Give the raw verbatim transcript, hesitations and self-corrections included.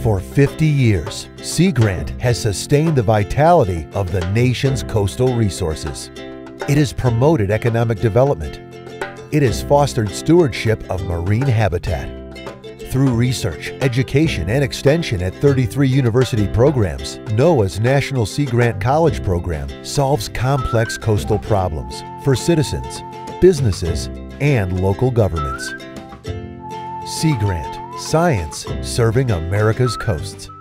For fifty years, SeaGrant has sustained the vitality of the nation's coastal resources. It has promoted economic development. It has fostered stewardship of marine habitat. Through research, education, and extension at thirty-three university programs, NOAA's National SeaGrant College program solves complex coastal problems for citizens, businesses, and local governments. SeaGrant, science serving America's coasts.